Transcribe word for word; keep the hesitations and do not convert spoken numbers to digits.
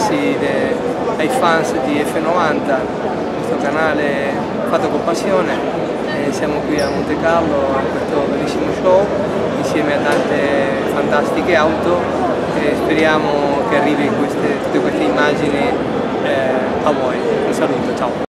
ragazzi, de, ai fans di F novanta, questo canale fatto con passione. E siamo qui a Monte Carlo a questo bellissimo show insieme a tante fantastiche auto e speriamo che arrivi queste, tutte queste immagini eh, a voi. Un saluto, ciao!